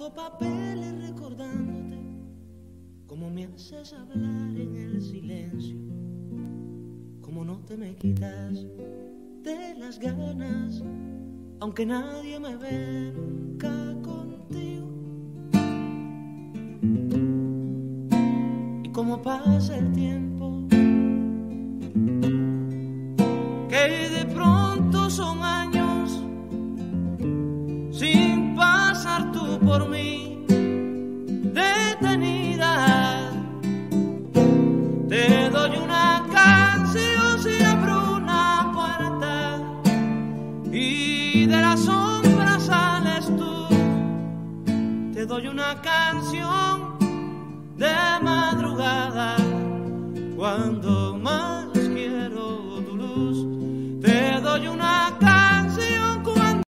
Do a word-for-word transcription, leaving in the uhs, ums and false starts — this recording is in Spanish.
Gasto papeles recordándote cómo me haces hablar en el silencio, cómo no te me quitas de las ganas, aunque nadie me ve nunca contigo. Y cómo pasa el tiempo, que de pronto son años sin pasar tú por mí detenida. Te doy una canción si abro una puerta y de la sombra sales tú. Te doy una canción de madrugada cuando más quiero tu luz. Te doy una